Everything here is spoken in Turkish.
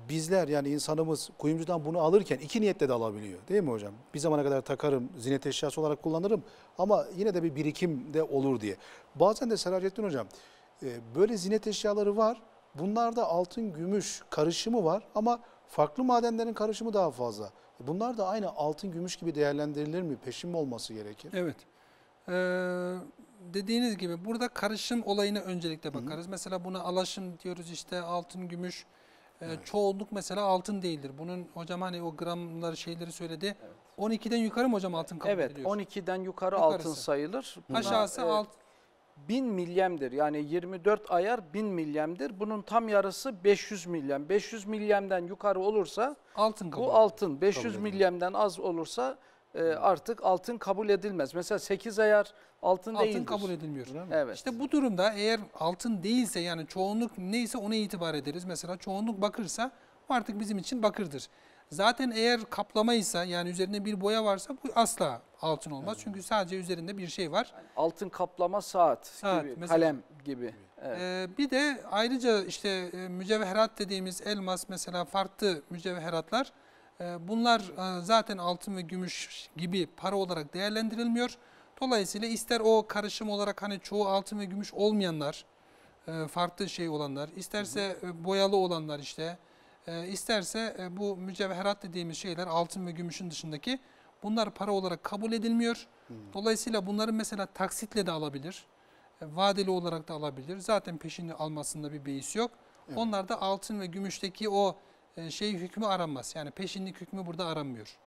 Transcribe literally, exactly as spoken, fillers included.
bizler yani insanımız kuyumcudan bunu alırken iki niyetle de alabiliyor değil mi hocam? Bir zamana kadar takarım, ziynet eşyası olarak kullanırım ama yine de bir birikim de olur diye. Bazen de Seracettin hocam e, böyle ziynet eşyaları var. Bunlarda altın gümüş karışımı var ama farklı madenlerin karışımı daha fazla. Bunlar da aynı altın gümüş gibi değerlendirilir mi? Peşin mi olması gerekir? Evet. Ee, dediğiniz gibi burada karışım olayına öncelikle bakarız. Hı hı. Mesela buna alaşım diyoruz, işte altın, gümüş. Ee, evet. Çoğunluk mesela altın değildir. Bunun hocam hani o gramları şeyleri söyledi. Evet. on ikiden yukarı mı hocam altın kabul evet, ediliyor? on ikiden yukarı Yukarısı. altın sayılır. Buna, aşağısı e, alt. bin milyemdir. Yani yirmi dört ayar bin milyemdir. Bunun tam yarısı beş yüz milyem. beş yüz milyemden yukarı olursa altın kabul bu edilir. altın. beş yüz milyemden az olursa e, artık altın kabul edilmez. Mesela sekiz ayar altın, altın değildir. kabul edilmiyor. Evet. İşte bu durumda eğer altın değilse, yani çoğunluk neyse ona itibar ederiz. Mesela çoğunluk bakırsa o artık bizim için bakırdır. Zaten eğer kaplamaysa, yani üzerinde bir boya varsa bu asla altın olmaz. Evet. Çünkü sadece üzerinde bir şey var. Yani altın kaplama saat, saat gibi, mesela, kalem gibi. Evet. Ee, bir de ayrıca işte e, mücevherat dediğimiz elmas, mesela farklı mücevheratlar, e, bunlar e, zaten altın ve gümüş gibi para olarak değerlendirilmiyor. Dolayısıyla ister o karışım olarak hani çoğu altın ve gümüş olmayanlar, e, farklı şey olanlar, isterse hı hı. boyalı olanlar işte, e, isterse e, bu mücevherat dediğimiz şeyler altın ve gümüşün dışındaki, bunlar para olarak kabul edilmiyor. Hı. Dolayısıyla bunların mesela taksitle de alabilir, e, vadeli olarak da alabilir. Zaten peşini almasında bir beis yok. Evet. Onlar da altın ve gümüşteki o e, şey hükmü aranmaz. Yani peşinlik hükmü burada aranmıyor.